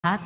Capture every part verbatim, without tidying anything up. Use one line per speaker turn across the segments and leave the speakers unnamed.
At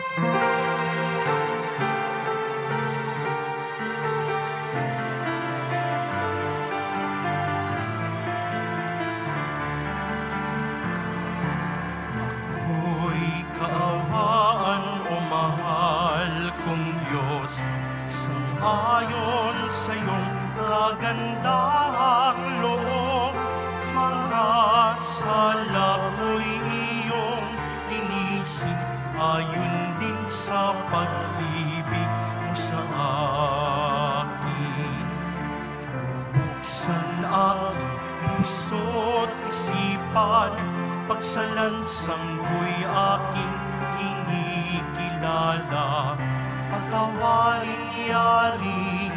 Ako'y kaawaan o mahal kong Diyos, sang-ayon sa iyong kagandahang loob. Mga sala ko'y iyong inisip, ayon din sa pag-ibig mo sa akin. Buksan aking puso't isipan, pagsalansang ko'y aking kinikilala. Patawarin yaring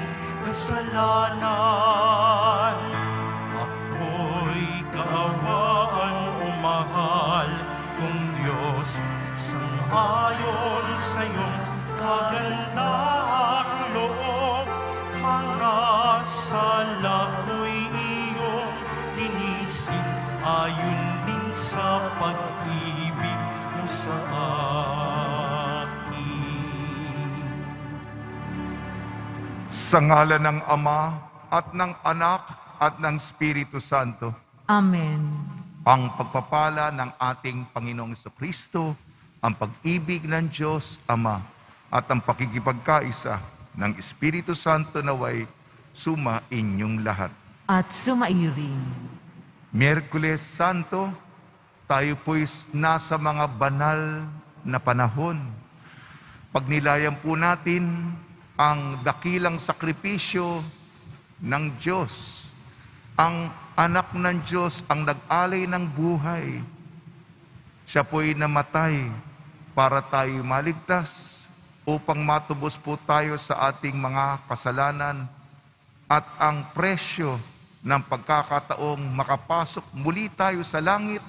kasalanan. Ako'y kaawaan o mahal kong Diyos, sang-ayon sa iyong kagandahang loob. Mga sala ko'y iyong linisin, ayon din sa pag-ibig mo sa akin.
Sa ngalan ng Ama at ng Anak at ng Espiritu Santo,
Amen.
ang pagpapala ng ating Panginoong Jesucristo, ang pag-ibig ng Diyos Ama, at ang pakikipagkaisa ng Espiritu Santo naway suma inyong lahat.
At sumairing.
Miyerkules Santo, tayo po'y nasa mga banal na panahon. Pagnilayan po natin ang dakilang sakripisyo ng Diyos. Ang anak ng Diyos ang nag-alay ng buhay. Siya po'y namatay para tayo maligtas upang matubos po tayo sa ating mga kasalanan at ang presyo ng pagkakataong makapasok muli tayo sa langit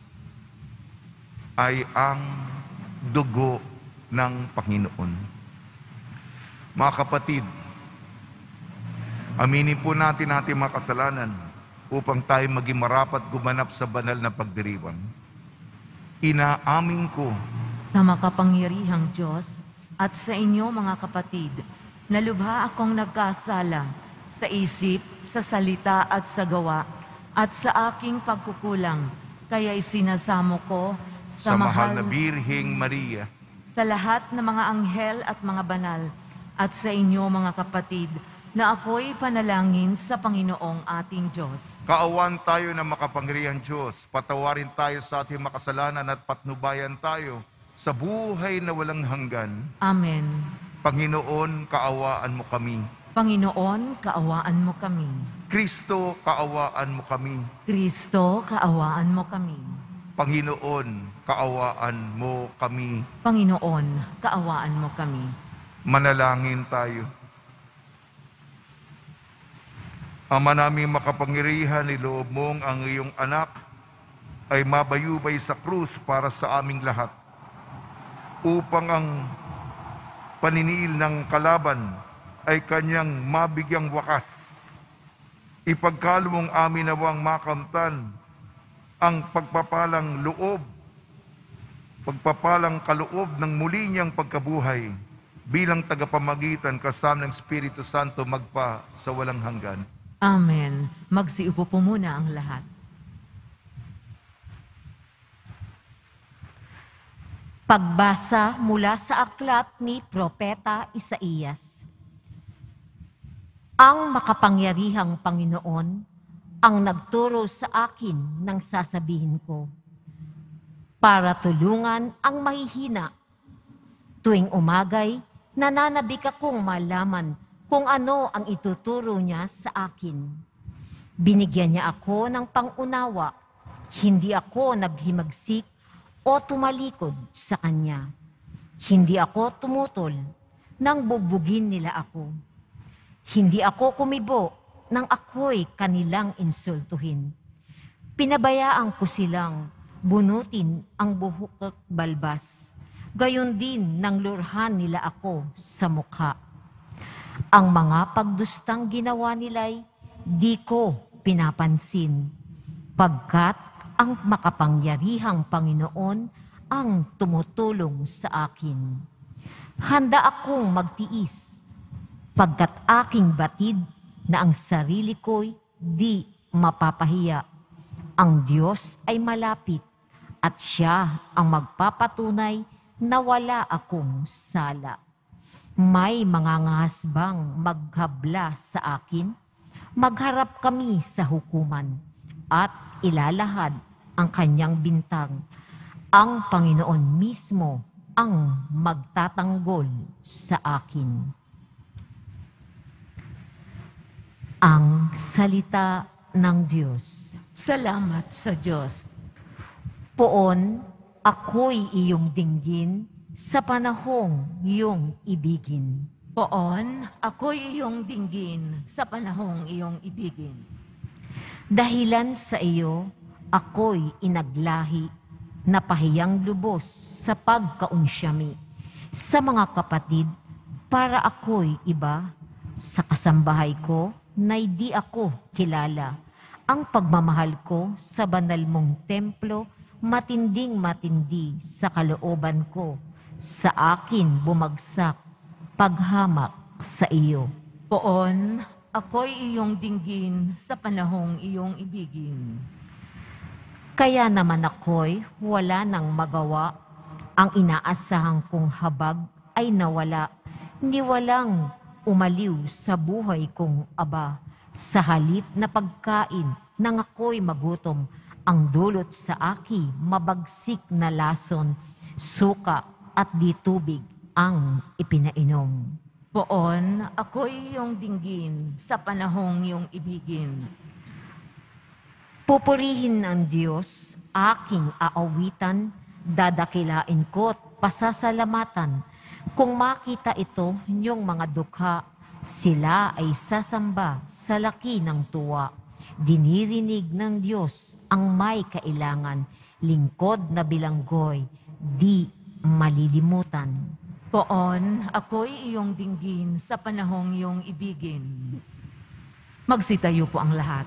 ay ang dugo ng Panginoon. Mga kapatid, aminin po natin ating mga kasalanan upang tayo maging marapat gumanap sa banal na pagdiriwang. Inaamin ko
Sa makapangyarihang Diyos at sa inyo mga kapatid, na lubha akong nagkasala sa isip, sa salita at sa gawa, at sa aking pagkukulang, kaya isinasamo ko
sa mahal na Birheng Maria,
sa lahat ng mga anghel at mga banal, at sa inyo mga kapatid, na ako'y panalangin sa Panginoong ating Diyos.
kaawan tayo ng makapangyarihang Diyos, patawarin tayo sa ating makasalanan at patnubayan tayo sa buhay na walang hanggan.
Amen.
Panginoon, kaawaan mo kami.
Panginoon, kaawaan mo kami.
Kristo, kaawaan mo kami.
Kristo, kaawaan mo kami.
Panginoon, kaawaan mo kami.
Panginoon, kaawaan mo kami.
Manalangin tayo. Ama naming makapangyarihan, niloob mong ang iyong anak ay mabayubay sa krus para sa aming lahat, upang ang paniniil ng kalaban ay kanyang mabigyang wakas. Ipagkalo mong amin nawang makamtan ang pagpapalang loob, pagpapalang kaloob ng muli niyang pagkabuhay bilang tagapamagitan kasama ng Espiritu Santo magpa sa walang hanggan.
Amen. Magsiupo po muna ang lahat.
Pagbasa mula sa aklat ni Propeta Isaías. Ang makapangyarihang Panginoon ang nagturo sa akin ng sasabihin ko, para tulungan ang mahihina. Tuwing umagay, nananabik akong malaman kung ano ang ituturo niya sa akin. Binigyan niya ako ng pangunawa, hindi ako naghimagsik o tumalikod sa Kanya. Hindi ako tumutol nang bugbugin nila ako. Hindi ako kumibo nang ako'y kanilang insultuhin. Pinabayaan ko silang bunutin ang buhok at balbas. Gayon din nang lurhan nila ako sa mukha. Ang mga pagdustang ginawa nila'y di ko pinapansin, pagkat ang makapangyarihang Panginoon ang tumutulong sa akin. Handa akong magtiis, pagkat aking batid na ang sarili ko'y di mapapahiya. Ang Diyos ay malapit at siya ang magpapatunay na wala akong sala. May mga ngasbang maghabla sa akin, magharap kami sa hukuman at ilalahad ang kanyang bintang. Ang Panginoon mismo ang magtatanggol sa akin. Ang salita ng Diyos.
Salamat sa Diyos.
Poon, ako'y iyong dinggin sa panahong iyong ibigin.
Poon, ako'y iyong dinggin sa panahong iyong ibigin.
Dahilan sa iyo, ako'y inaglahi na pahiyang lubos sa pagkaunsyami sa mga kapatid para ako'y iba sa kasambahay ko na'y di ako kilala. Ang pagmamahal ko sa banal mong templo, matinding matindi sa kalooban ko. Sa akin bumagsak paghamak sa iyo.
Poon, ako'y iyong dinggin sa panahong iyong ibigin.
Kaya naman ako'y wala nang magawa. Ang inaasahan kong habag ay nawala. Ni walang umaliw sa buhay kong aba. Sa halip na pagkain nang ako'y magutom, ang dulot sa aki mabagsik na lason, suka at di tubig ang ipinainom.
Poon, ako'y iyong dinggin sa panahong iyong ibigin.
Pupurihin ang Diyos, aking aawitan, dadakilain ko't pasasalamatan. Kung makita ito, niyong mga dukha, sila ay sasamba sa laki ng tuwa. Dinirinig ng Diyos ang may kailangan, lingkod na bilanggoy, di malilimutan.
Poon, ako'y iyong dinggin sa panahong iyong ibigin. Magsitayo po ang lahat.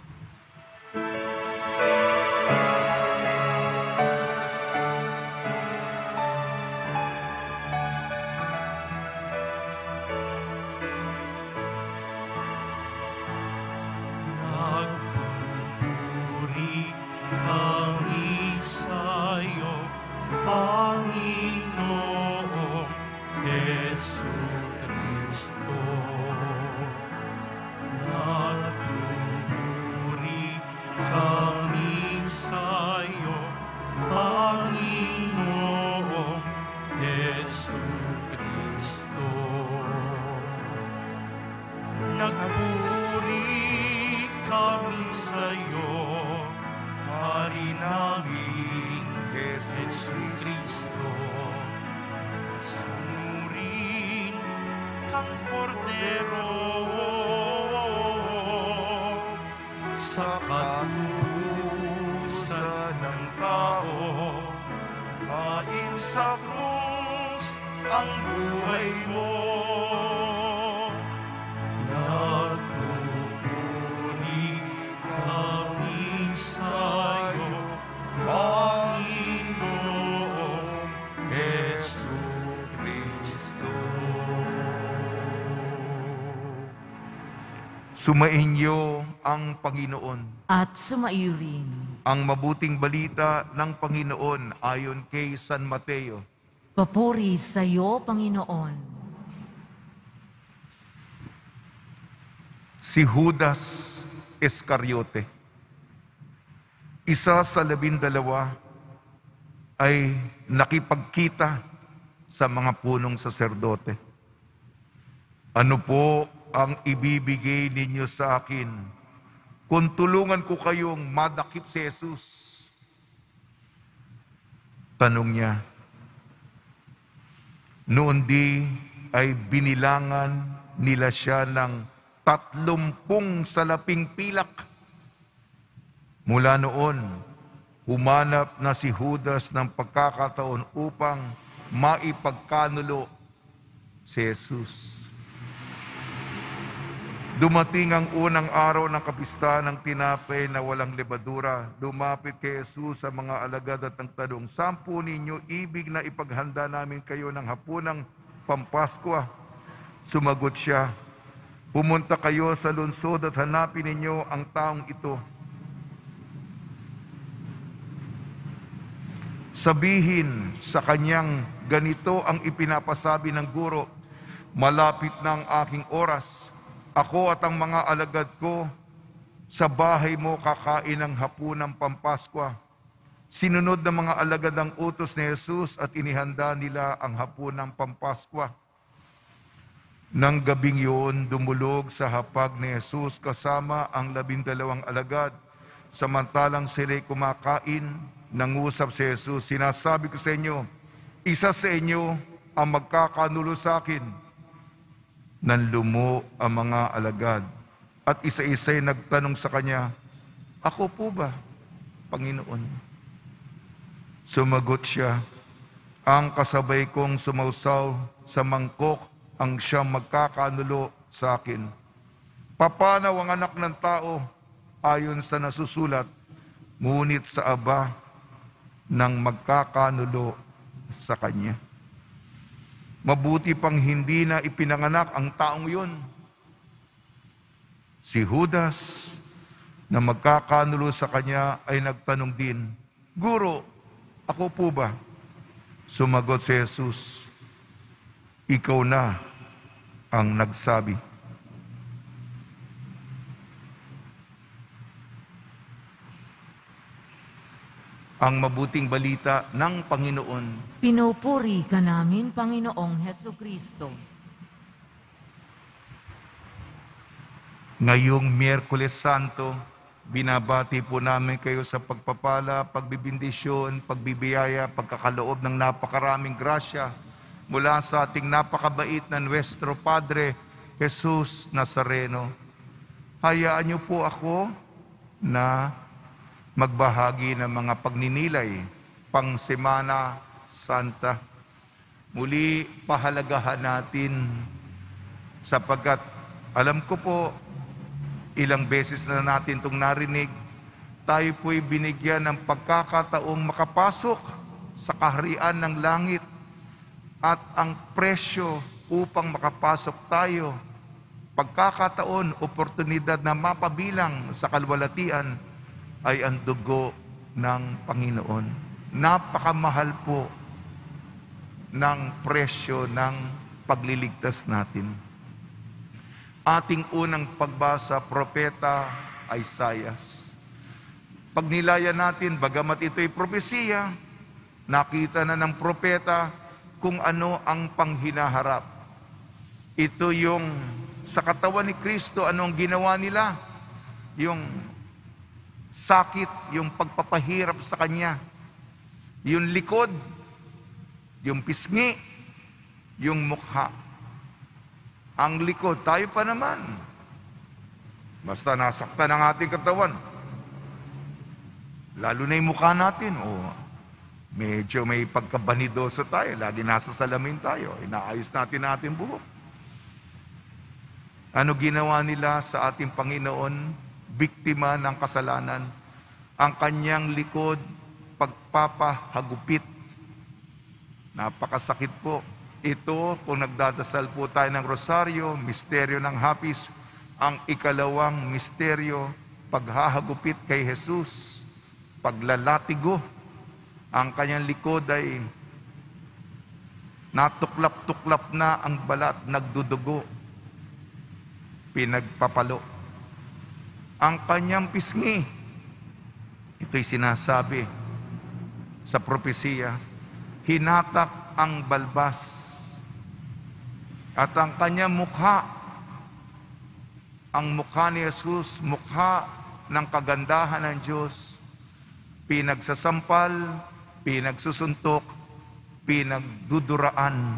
Nagpupuri kami sa'yo, Panginoong Jesucristo. Nagpupuri kami sa'yo, Panginoong Jesucristo. Nagpupuri kami sa'yo, Hari namin Jesucristo. Sunurin kang kordero sa katusan ng tao, hain sa krus ang buhay mo. Nagpupuri kami sa'yo, Panginoong Jesucristo.
Sumainyo ang Panginoon.
At sumaiyo rin.
Ang mabuting balita ng Panginoon ayon kay San Mateo.
Papuri sa iyo, Panginoon.
Si Judas Iscariote, isa sa labindalawa, ay nakipagkita sa mga punong saserdote. Ano po ang ibibigay ninyo sa akin kung tulungan ko kayong madakip si Jesus? Tanong niya. Noon di ay binilangan nila siya ng tatlumpung salaping pilak. Mula noon, humanap na si Judas ng pagkakataon upang maipagkanulo si Jesus. Dumating ang unang araw ng kapistahan ng tinapay na walang lebadura. Lumapit kay Jesus sa mga alagad at nagtanong, "Sampu ninyo ibig na ipaghanda namin kayo ng hapunang Pampaskwa?" Sumagot siya, "Pumunta kayo sa lungsod at hanapin ninyo ang taong ito. Sabihin sa kanyang, ganito ang ipinapasabi ng guro, malapit na ang aking oras. Ako at ang mga alagad ko sa bahay mo kakain ng hapunang Pampaskwa." Sinunod ng mga alagad ang utos ni Jesus at inihanda nila ang hapunang Pampaskwa. Nang gabing yun, dumulog sa hapag ni Jesus kasama ang labindalawang alagad. Samantalang sila'y kumakain, nangusap si Jesus, "Sinasabi ko sa inyo, isa sa inyo ang magkakanulo sa akin." Nanlumo ang mga alagad at isa-isa'y nagtanong sa kanya, "Ako po ba, Panginoon?" Sumagot siya, "Ang kasabay kong sumausaw sa mangkok ang siyang magkakanulo sa akin. Papanaw ang anak ng tao ayon sa nasusulat, ngunit sa aba ng magkakanulo sa kanya. Mabuti pang hindi na ipinanganak ang taong yun." Si Judas, na magkakanulo sa kanya, ay nagtanong din, "Guro, ako po ba?" Sumagot si Jesus, "Ikaw na ang nagsabi." Ang mabuting balita ng Panginoon.
Pinupuri ka namin, Panginoong Hesukristo.
Ngayong Miyerkules Santo, binabati po namin kayo sa pagpapala, pagbibindisyon, pagbibiyaya, pagkakaloob ng napakaraming grasya mula sa ating napakabait na Nuestro Padre, Jesus Nazareno. Hayaan niyo po ako na magbahagi ng mga pagninilay pang Semana Santa. Muli, pahalagahan natin sapagkat alam ko po, ilang beses na natin itong narinig, tayo po'y binigyan ng pagkakataong makapasok sa kaharian ng langit at ang presyo upang makapasok tayo, pagkakataon, oportunidad na mapabilang sa kalwalatian, ay ang dugo ng Panginoon. Napakamahal po ng presyo ng pagliligtas natin. Ating unang pagbasa, Propeta Isaias. Pagnilayan natin, bagamat ito'y propesiya, nakita na ng propeta kung ano ang panghinaharap. Ito yung sa katawan ni Kristo, anong ginawa nila? Yung sakit, yung pagpapahirap sa Kanya. Yung likod, yung pisngi, yung mukha. Ang likod, tayo pa naman. Basta nasaktan ang ating katawan. Lalo na yung mukha natin. O, medyo may pagkabanidoso tayo. Lagi nasa salamin tayo. Inaayos natin natin buhok. Ano ginawa nila sa ating Panginoon? Biktima ng kasalanan. Ang kanyang likod, pagpapahagupit. Napakasakit po. Ito, kung nagdadasal po tayo ng rosaryo, misteryo ng hapis, ang ikalawang misteryo, paghahagupit kay Jesus, paglalatigo. Ang kanyang likod ay natuklap-tuklap na ang balat, nagdudugo, pinagpapalo. Ang kanyang pisngi, ito'y sinasabi sa propesiya, hinatak ang balbas. At ang kanyang mukha, ang mukha ni Jesus, mukha ng kagandahan ng Diyos, pinagsasampal, pinagsusuntok, pinagduduraan.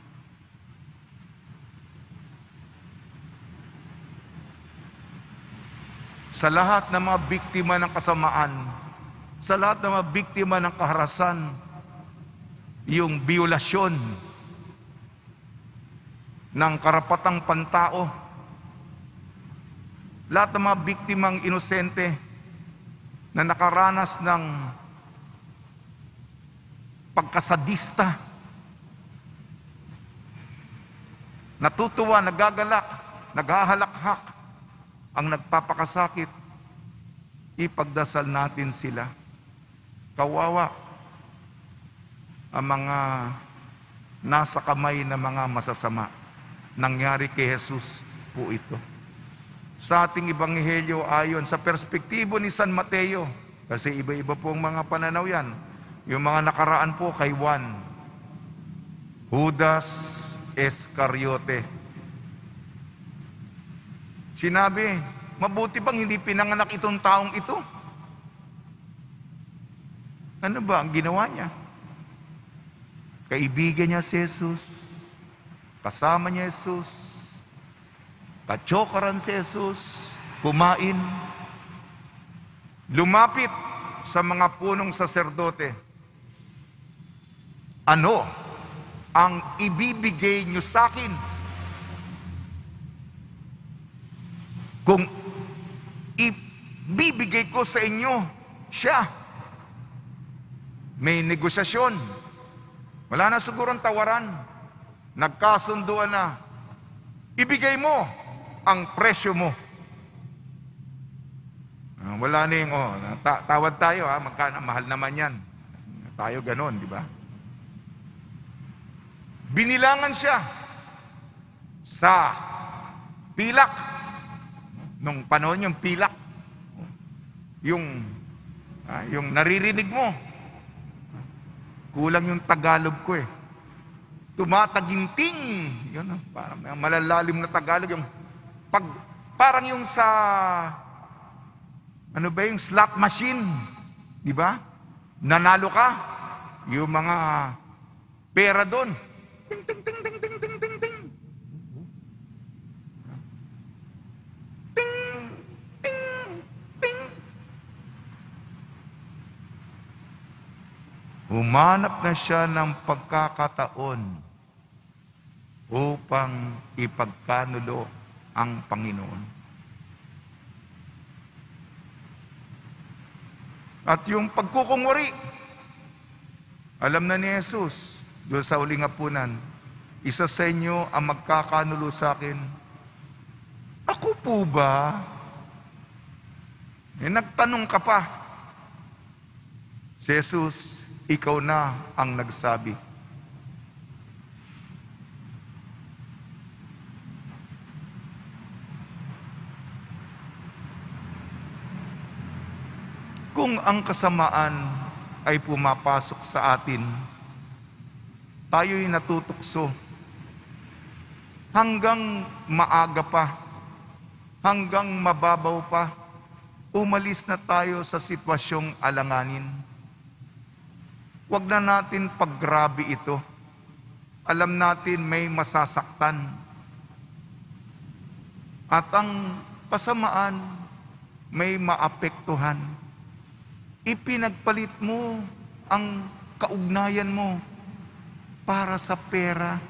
Sa lahat ng mga biktima ng kasamaan, sa lahat ng mga biktima ng kaharasan, yung biolasyon ng karapatang pantao, lahat ng mga biktimang inosente na nakaranas ng pagkasadista, natutuwa, nagagalak, naghahalakhak, ang nagpapakasakit, ipagdasal natin sila. Kawawa ang mga nasa kamay ng mga masasama. Nangyari kay Jesus po ito. Sa ating Ebanghelyo ayon sa perspektibo ni San Mateo, kasi iba-iba po ang mga pananaw yan. Yung mga nakaraan po kay Juan, Judas Iscariote. Sinabi, mabuti bang hindi pinanganak itong taong ito? Ano ba ang ginawa niya? Kaibigan niya si Jesus, kasama niya Jesus, katsokaran si Jesus, kumain, lumapit sa mga punong saserdote. Ano ang ibibigay niyo sa akin? Kung ibibigay ko sa inyo siya, may negosasyon. Wala na sigurong tawaran. Nagkasunduan na. Ibigay mo ang presyo mo. Ah, wala na yung, oh, ta- tawad tayo ha, magkano, mahal naman yan. Tayo ganon, di ba? Binilangan siya sa pilak. Nung panahon yung pilak, yung, ah, yung naririnig mo, kulang yung Tagalog ko eh. Tumataginting, yun, parang malalalim na Tagalog, yung pag, parang yung sa, ano ba yung slot machine, di ba? Nanalo ka, yung mga pera doon, ting, ting, ting, ting, ting, ting, ting, ting. Humanap na siya ng pagkakataon upang ipagkanulo ang Panginoon. At yung pagkukunwari, alam na ni Jesus, doon sa uling hapunan, isa sa inyo ang magkakanulo sa akin. Ako po ba? Eh, nagtanong ka pa. Si Jesus, ikaw na ang nagsabi. Kung ang kasamaan ay pumapasok sa atin, tayo'y natutukso hanggang maaga pa, hanggang mababaw pa, umalis na tayo sa sitwasyong alanganin. Huwag na natin paggrabe ito. Alam natin may masasaktan. At ang kasamaan may maapektuhan. Ipinagpalit mo ang kaugnayan mo para sa pera.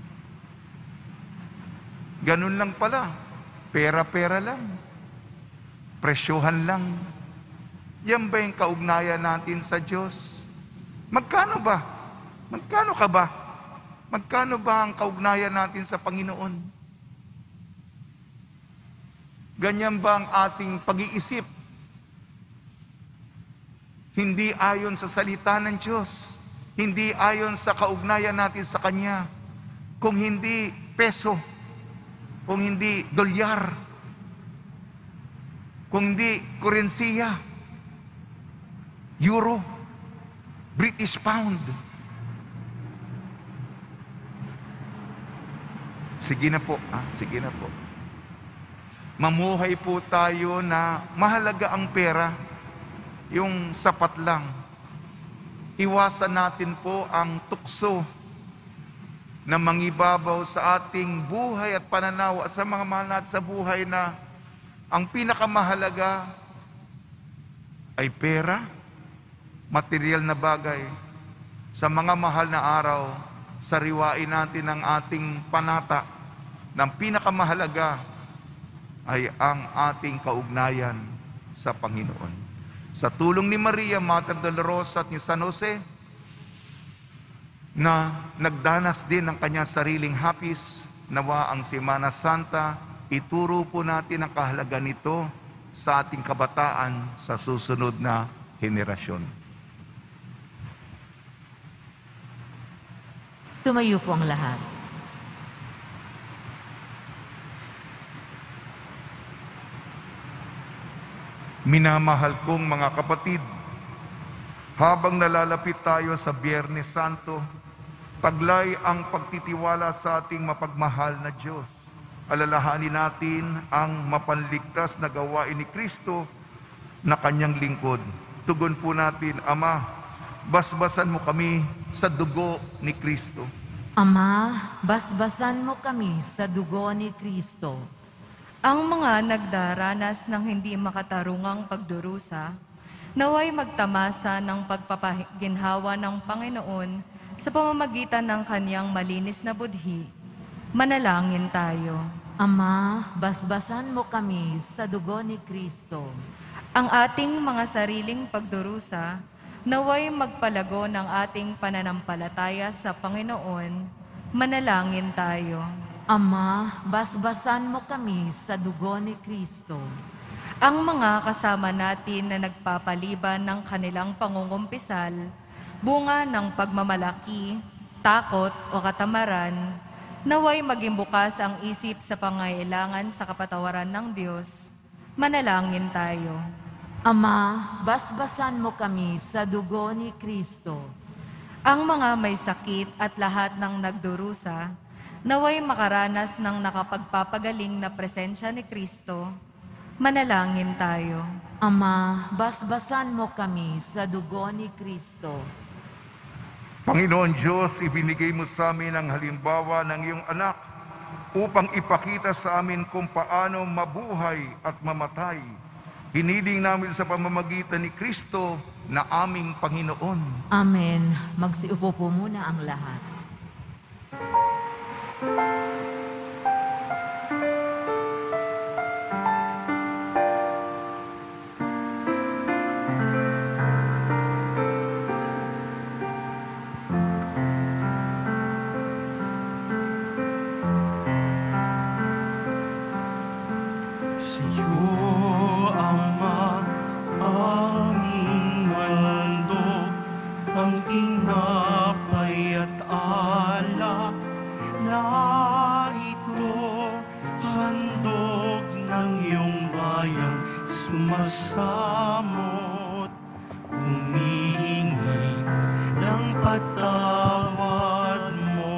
Ganun lang pala. Pera-pera lang. Presyohan lang. Yan ba yung kaugnayan natin sa Diyos? Magkano ba? Magkano ka ba? Magkano ba ang kaugnayan natin sa Panginoon? Ganyan ba ang ating pag-iisip? Hindi ayon sa salita ng Diyos. Hindi ayon sa kaugnayan natin sa Kanya. Kung hindi peso, kung hindi dolyar, kung hindi kurensiya, euro, British pound. Sige na po, ah, sige na po. Mamuhay po tayo na mahalaga ang pera, yung sapat lang. Iwasan natin po ang tukso na mangibabaw sa ating buhay at pananaw at sa mga mahal natin sa buhay na ang pinakamahalaga ay pera, material na bagay. Sa mga mahal na araw, sariwain natin ang ating panata ng pinakamahalaga ay ang ating kaugnayan sa Panginoon. Sa tulong ni Maria, Mater Dolorosa at ni San Jose, na nagdanas din ng kanyang sariling hapis, nawa ang Semana Santa, ituro po natin ang kahalagan nito sa ating kabataan sa susunod na henerasyon.
Tumayo po ang lahat.
Minamahal kong mga kapatid, habang nalalapit tayo sa Biyernes Santo, taglay ang pagtitiwala sa ating mapagmahal na Diyos. Alalahanin natin ang mapanligtas na gawain ni Kristo na kanyang lingkod. Tugon po natin, Ama, basbasan mo kami sa dugo ni Kristo.
Ama, basbasan mo kami sa dugo ni Kristo.
Ang mga nagdaranas ng hindi makatarungang pagdurusa, naway magtamasa ng pagpapaginhawa ng Panginoon sa pamamagitan ng kanyang malinis na budhi. Manalangin tayo.
Ama, basbasan mo kami sa dugo ni Kristo.
Ang ating mga sariling pagdurusa, naway magpalago ng ating pananampalataya sa Panginoon. Manalangin tayo.
Ama, basbasan mo kami sa dugo ni Kristo.
Ang mga kasama natin na nagpapaliban ng kanilang pangungumpisal, bunga ng pagmamalaki, takot o katamaran, naway maging bukas ang isip sa pangailangan sa kapatawaran ng Diyos. Manalangin tayo.
Ama, basbasan mo kami sa dugo ni Kristo.
Ang mga may sakit at lahat ng nagdurusa, naway makaranas ng nakapagpapagaling na presensya ni Kristo. Manalangin tayo.
Ama, basbasan mo kami sa dugo ni Kristo.
Panginoon Diyos, ibinigay mo sa amin ang halimbawa ng iyong anak upang ipakita sa amin kung paano mabuhay at mamatay. Hiniling namin sa pamamagitan ni Kristo na aming Panginoon.
Amen. Magsiupo po muna ang lahat.
Sumasamot, humihingi ng patawad mo.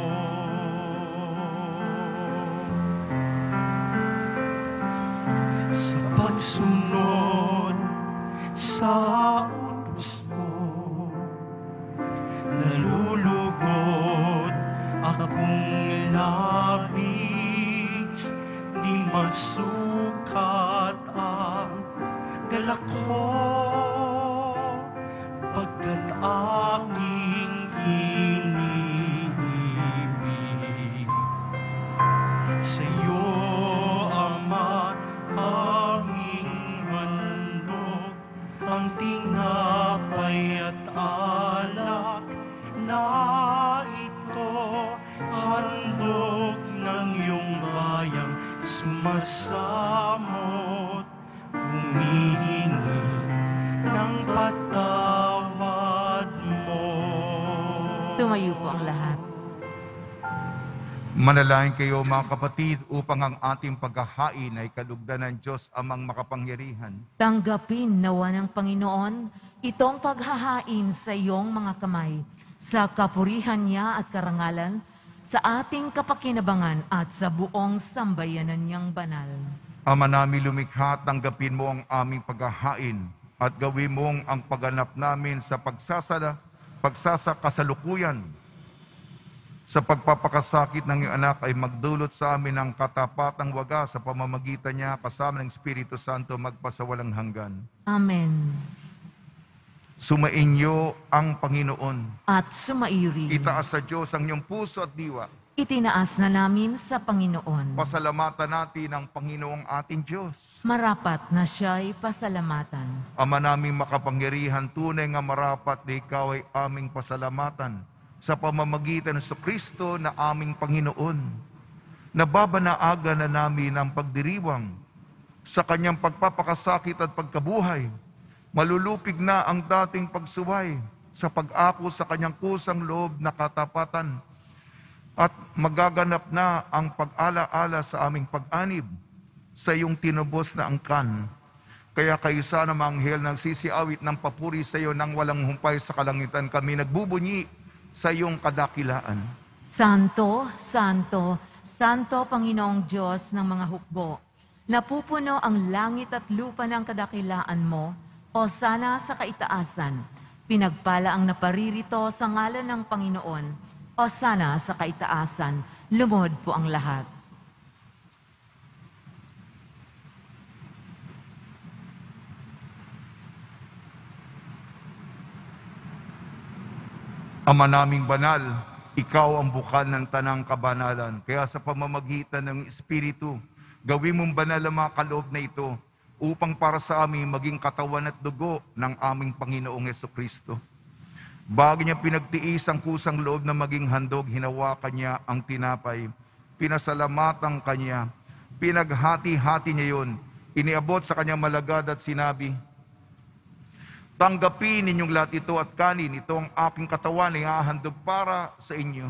Sa pagsunod sa utos mo, nalulugod akong labis, di masukat ang galak ko, pagkat aking iniibig. Sa'yo, Ama, aming handog, ang tinapay at alak na ito, handog ng iyong bayang sumasamot, humihingi ng patawad mo.
Tumayo po ang lahat.
Manalangin kayo mga kapatid upang ang ating paghahain ay kalugdan ng Diyos amang makapangyarihan.
Tanggapin nawa ng Panginoon itong paghahain sa iyong mga kamay, sa kapurihan niya at karangalan, sa ating kapakinabangan at sa buong sambayanan niyang banal.
Ama namin lumikha, tanggapin mo ang aming paghahain at gawin mong ang pagganap namin sa pagsasala, pagsasakasalukuyan sa pagpapakasakit ng iyong anak ay magdulot sa amin ng katapatang wagas sa pamamagitan niya kasama ng Espiritu Santo magpasawalang hanggan.
Amen.
Sumainyo ang Panginoon.
At sumairi.
Itaas sa Diyos ang iyong puso at diwa.
Itinaas na namin sa Panginoon.
Pasalamatan natin ang Panginoong ating Diyos.
Marapat na siya'y pasalamatan.
Ama naming makapangyarihan, tunay nga marapat na ikaw ay aming pasalamatan sa pamamagitan sa Kristo na aming Panginoon. Nababanaaga na namin ang pagdiriwang sa kanyang pagpapakasakit at pagkabuhay. Malulupig na ang dating pagsuway sa pag-ako sa kanyang kusang loob na katapatan. At magaganap na ang pag-ala-ala sa aming pag-anib sa iyong tinubos na angkan. Kaya kayo sana mga anghel nang sisiawit ng papuri sa iyo nang walang humpay sa kalangitan, kami nagbubunyi sa iyong kadakilaan.
Santo, Santo, Santo Panginoong Diyos ng mga hukbo, napupuno ang langit at lupa ng kadakilaan mo, o sana sa kaitaasan, pinagpala ang naparirito sa ngalan ng Panginoon, o sana sa kaitaasan, lumod po ang lahat.
Ama naming banal, ikaw ang bukal ng tanang kabanalan. Kaya sa pamamagitan ng Espiritu, gawin mong banal ang mga kaloob na ito upang para sa amin maging katawan at dugo ng aming Panginoong Jesucristo. Bago niya pinagtiis ang kusang loob na maging handog, hinawakan niya ang tinapay, pinasalamatan kanya, pinaghati-hati niya yun, iniabot sa kanyang malagad at sinabi, tanggapin ninyong lahat ito at kanin, ito ang aking katawan na ihahandog para sa inyo.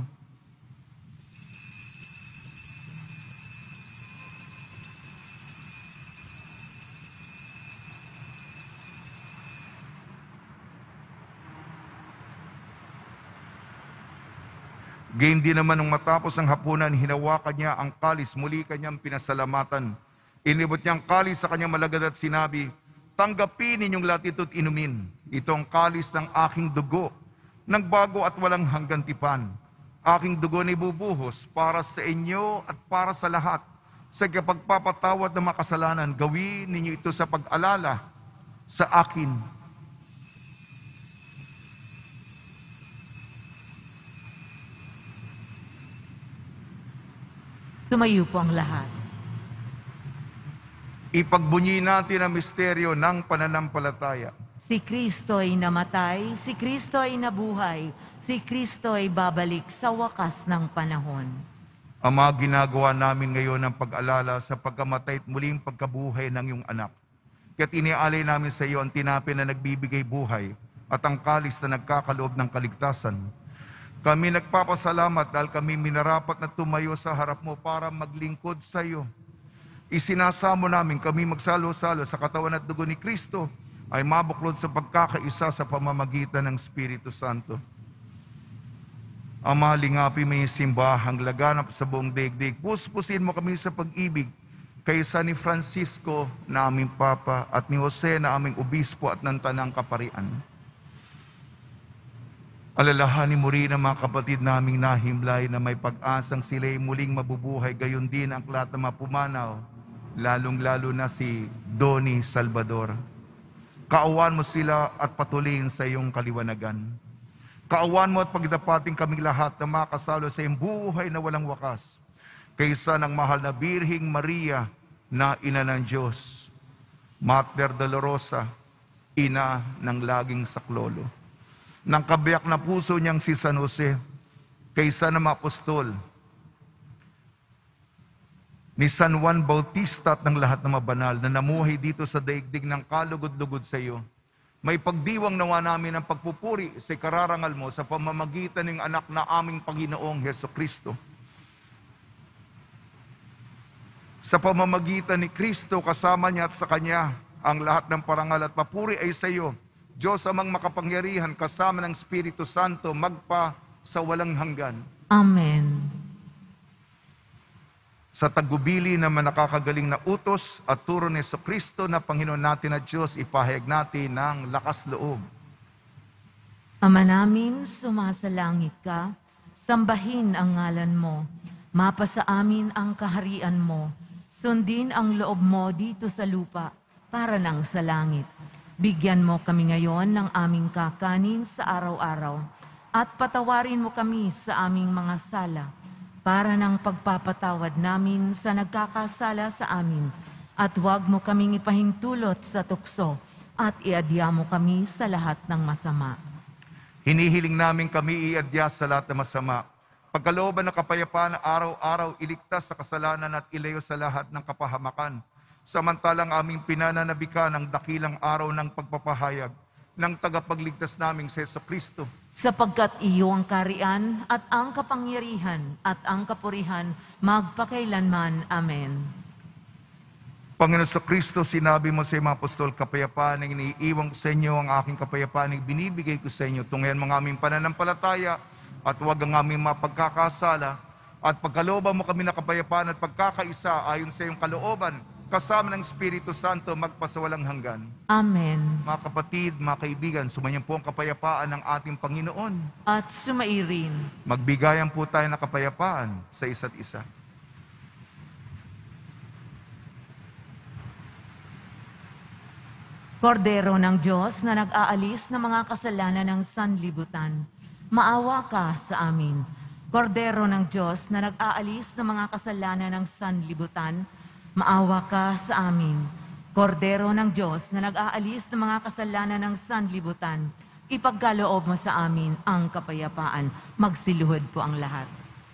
Gayun din naman nung matapos ang hapunan, hinawakan niya ang kalis, muli kanyang pinasalamatan. Inibot niya ang kalis sa kanyang malagad at sinabi, tanggapin ninyong lahat ito't inumin. Ito ang kalis ng aking dugo, ng bago at walang hanggang tipan. Aking dugo na ibubuhos para sa inyo at para sa lahat. Sa kapagpapatawad ng makasalanan, gawin ninyo ito sa pag-alala sa akin.
Tumayo po ang lahat.
Ipagbunyi natin ang misteryo ng pananampalataya.
Si Kristo ay namatay, si Kristo ay nabuhay, si Kristo ay babalik sa wakas ng panahon.
Ama, ginagawa namin ngayon ang pag-alala sa pagkamatay at muling pagkabuhay ng iyong anak. Kaya't inialay namin sa iyo ang tinapay na nagbibigay buhay at ang kalis na nagkakaloob ng kaligtasan. Kami nagpapasalamat dahil kami minarapat na tumayo sa harap mo para maglingkod sa iyo. Isinasamo namin kami magsalo-salo sa katawan at dugo ni Kristo ay mabuklod sa pagkakaisa sa pamamagitan ng Espiritu Santo. Ama, lingapi may simbahang laganap sa buong daigdig. Puspusin mo kami sa pag-ibig kaysa ni Francisco na aming Papa at ni Jose na aming Obispo at ng Tanang Kaparian. Alalahanin mo rin ang mga kapatid naming nahimlay na may pag-asang sila'y muling mabubuhay, gayon din ang lahat na mapumanaw, lalong-lalo na si Donnie Salvador. Kaawan mo sila at patuloyin sa iyong kaliwanagan. Kaawan mo at pagdapating kaming lahat na makasalo sa iyong buhay na walang wakas, kaysa ng mahal na Birhing Maria na ina ng Diyos, Mater Dolorosa, ina ng laging saklolo, ng kabiyak na puso niyang si San Jose, kaysa ng mga apostol, ni San Juan Bautista at ng lahat ng mabanal na namuhay dito sa daigdig ng kalugod-lugod sa iyo. May pagdiwang nawa namin ang pagpupuri sa kararangal mo sa pamamagitan ng anak na aming Panginoong Jesucristo. Sa pamamagitan ni Kristo, kasama niya at sa Kanya, ang lahat ng parangal at papuri ay sa iyo, Diyos amang makapangyarihan, kasama ng Espiritu Santo, magpa sa walang hanggan.
Amen.
Sa tagubili na manakakagaling na utos at turo ni Jesucristo na Panginoon natin at Diyos, ipahayag natin ng lakas loob.
Ama namin, sumasalangit ka, sambahin ang ngalan mo, mapasa amin ang kaharian mo, sundin ang loob mo dito sa lupa, para nang sa langit. Bigyan mo kami ngayon ng aming kakanin sa araw-araw, at patawarin mo kami sa aming mga sala, para ng pagpapatawad namin sa nagkakasala sa amin, at huwag mo kaming ipahintulot sa tukso, at iadya mo kami sa lahat ng masama.
Hinihiling namin kami iadya sa lahat ng masama. Pagkalooban ng kapayapaan na araw-araw iligtas sa kasalanan at ilayo sa lahat ng kapahamakan. Samantalang aming pinananabikan ang dakilang araw ng pagpapahayag ng tagapagligtas naming si Jesucristo.
Sapagkat iyo ang karian at ang kapangyarihan at ang kapurihan magpakailanman. Amen.
Panginoon sa Kristo, sinabi mo sa mga apostol, kapayapaan ang iniiwan ko sa inyo, ang aking kapayapaan ang binibigay ko sa inyo. Tunghayan mga aming pananampalataya at huwag ang aming mapagkakasala. At pagkalooban mo kami na kapayapaan at pagkakaisa ayon sa iyong kalooban, kasama ng Espiritu Santo magpasawalang hanggan.
Amen.
Mga kapatid, mga kaibigan, sumayon po ang kapayapaan ng ating Panginoon.
At sumairin.
Magbigayan po tayo ng kapayapaan sa isa't isa.
Kordero ng Diyos na nag-aalis ng mga kasalanan ng sanlibutan, maawa ka sa amin. Kordero ng Diyos na nag-aalis ng mga kasalanan ng sanlibutan, maawa ka sa amin. Kordero ng Diyos na nag-aalis ng mga kasalanan ng sanlibutan, ipagkaloob mo sa amin ang kapayapaan. Magsiluhod po ang lahat.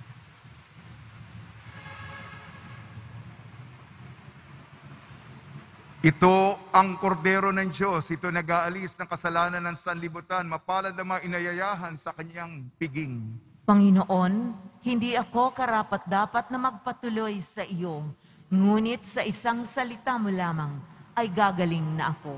Ito ang kordero ng Diyos, ito nag-aalis ng kasalanan ng sanlibutan, mapalad ang mga inayayahan sa kanyang piging.
Panginoon, hindi ako karapat-dapat na magpatuloy sa iyo, ngunit sa isang salita mo lamang ay gagaling na ako.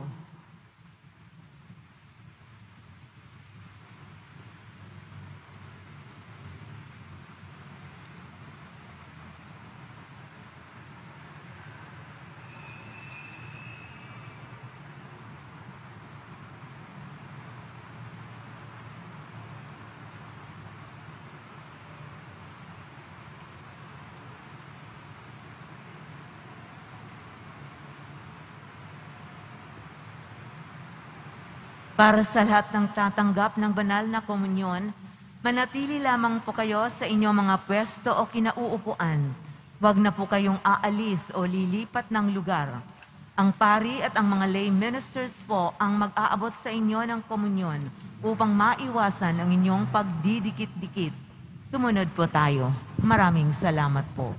Para sa lahat ng tatanggap ng banal na komunyon, manatili lamang po kayo sa inyong mga pwesto o kinauupuan. Huwag na po kayong aalis o lilipat ng lugar. Ang pari at ang mga lay ministers po ang mag-aabot sa inyo ng komunyon upang maiwasan ang inyong pagdidikit-dikit. Sumunod po tayo. Maraming salamat po.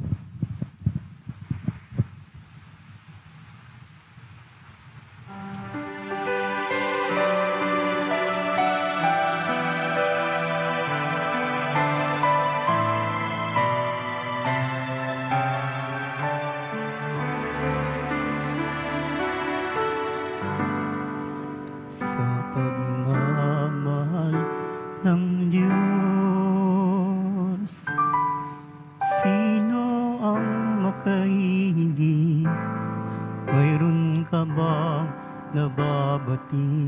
Sa pagmamahal ng Diyos, sino ang makahihingi? Mayroon ka bang nababati?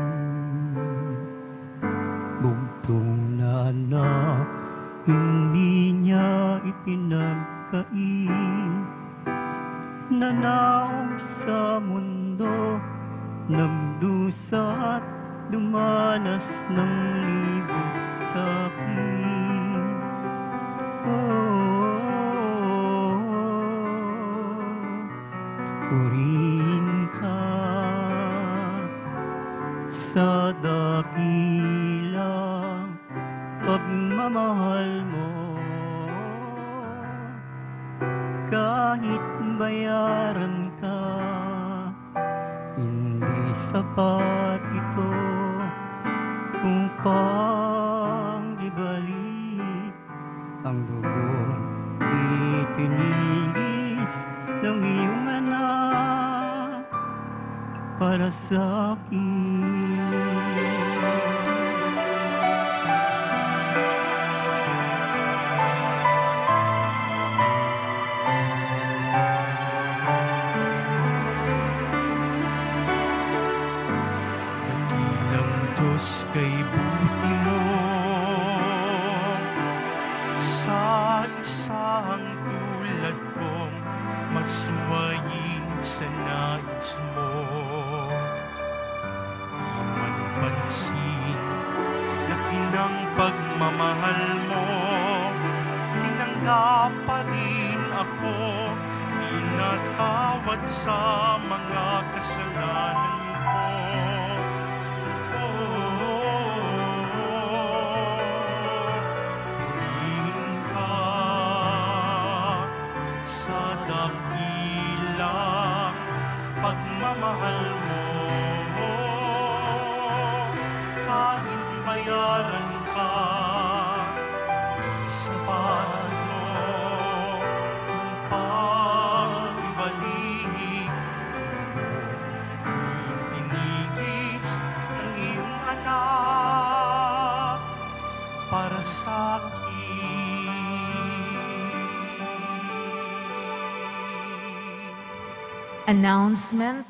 Bugtong na anak, hindi niya ipinagkain. Nanaog sa mundo, nagdusa at dumanas ng libo sakit. Oh, purihin ka sa dakilang pagmamahal mo. Kahit bayaran ka, hindi sapat ito upang ibalik ang dugong itinigis ng iyong anak para sa akin. Diyos kay buti mo sa isang tulad kong maswayin sa nais mo. Di man pansin, laki ng pagmamahal mo, handa pa rin ako pinatawad sa mga kasalanan ko. Purihin ka sa dakilang pagmamahal mo, kahit bayaran ka sa pano upang ibalik itinigis ng iyong anak para sa akin.
Announcement.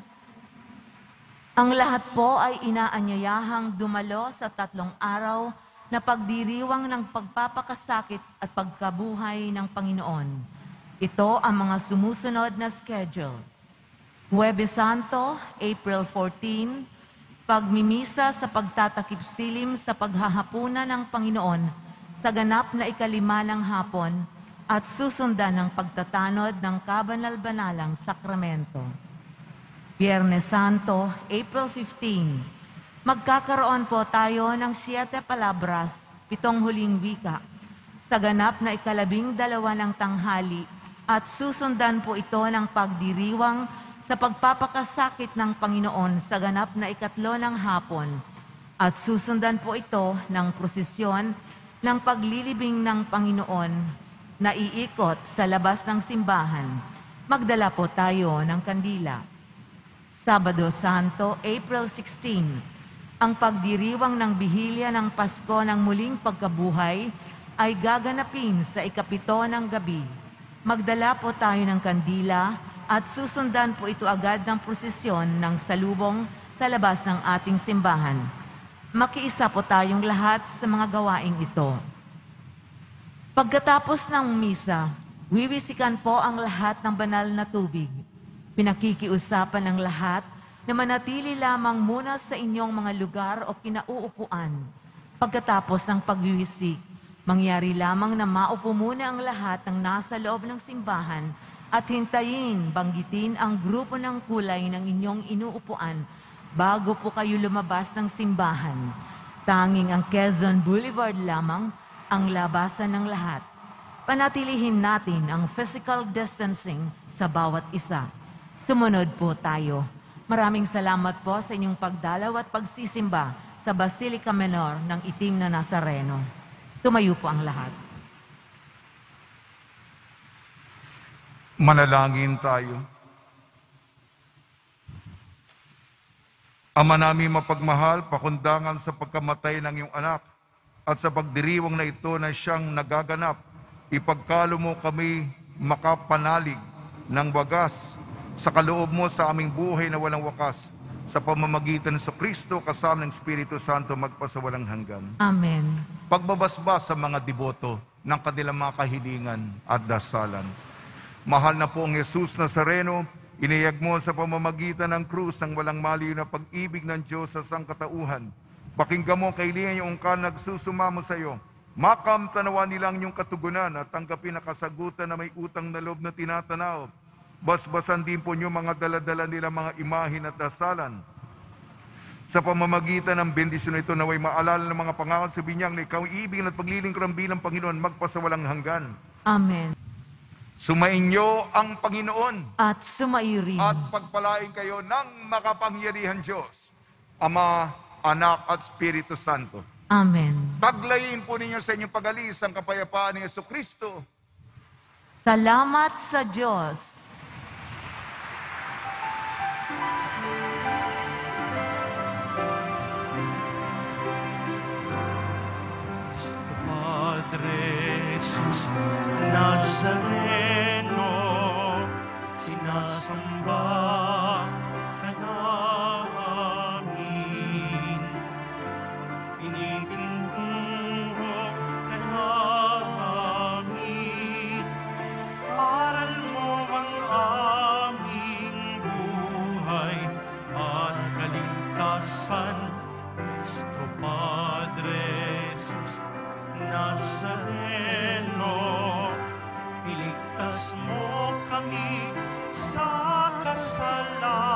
Ang lahat po ay inaanyayahang dumalo sa tatlong araw na pagdiriwang ng pagpapakasakit at pagkabuhay ng Panginoon. Ito ang mga sumusunod na schedule. Huwebes Santo, April fourteen, pagmimisa sa pagtatakip silim sa paghahapunan ng Panginoon sa ganap na ikalima ng hapon at susundan ng pagtatanod ng kabanal-banalang sakramento. Biyernes Santo, April fifteen, magkakaroon po tayo ng Siete Palabras, pitong huling wika, sa ganap na ikalabing dalawa ng tanghali at susundan po ito ng pagdiriwang sa pagpapakasakit ng Panginoon sa ganap na ikatlo ng hapon at susundan po ito ng prosesyon ng paglilibing ng Panginoon na iikot sa labas ng simbahan. Magdala po tayo ng kandila. Sabado Santo, April sixteen, ang pagdiriwang ng bihilya ng Pasko ng muling pagkabuhay ay gaganapin sa ikapito ng gabi. Magdala po tayo ng kandila at susundan po ito agad ng prosesyon ng salubong sa labas ng ating simbahan. Makiisa po tayong lahat sa mga gawaing ito. Pagkatapos ng misa, wiwisikan po ang lahat ng banal na tubig. Pinakikiusapan ng lahat na manatili lamang muna sa inyong mga lugar o kinauupuan. Pagkatapos ng pagwiwisik, mangyari lamang na maupo muna ang lahat ng nasa loob ng simbahan at hintayin, banggitin ang grupo ng kulay ng inyong inuupuan bago po kayo lumabas ng simbahan. Tanging ang Quezon Boulevard lamang ang labasan ng lahat. Panatilihin natin ang physical distancing sa bawat isa. Sumunod po tayo. Maraming salamat po sa inyong pagdalaw at pagsisimba sa Basilica Menor ng Itim na Nazareno. Tumayo po ang lahat.
Manalangin tayo. Ama namin mapagmahal, pakundangan sa pagkamatay ng iyong anak at sa pagdiriwang na ito na siyang nagaganap, ipagkalo mo kami makapanalig ng wagas sa kaloob mo sa aming buhay na walang wakas, sa pamamagitan sa Kristo kasama ng Espiritu Santo magpasawalang hanggan.
Amen.
Pagbabasbas sa mga deboto ng kanilang mga kahilingan at dasalan. Mahal na po ang Jesus Nazareno, iniyag mo sa pamamagitan ng krus ang walang maliw na pag-ibig ng Diyos sa sangkatauhan. Pakinggan mo kailangan yung ka nagsusumamo sa iyo. Makamtanawan nilang yung katugunan at tanggapin na kasagutan na may utang na loob na tinatanaw. Basbasan din po niyo mga daladala nila mga imahin at dasalan. Sa pamamagitan ng bendisyon ito naway maalala ng mga pangako sa binyang na ikaw ibig at paglilingkuran bilang Panginoon magpasawalang hanggan.
Amen.
Sumainyo ang Panginoon
At sumairin.
at pagpalain kayo ng makapangyarihan Diyos, Ama, Anak at Espiritu Santo.
Amen.
Paglayin po ninyo sa inyong pag-alis ang kapayapaan ni Jesucristo.
Salamat sa Diyos.
Padre Jesus Nazareno, sinasamba ka namin, pinipintuho ka namin, aral mo ang aming buhay at kaligtasan, Nuestro Padre Jesus Nazareno, kami sa kasalanan.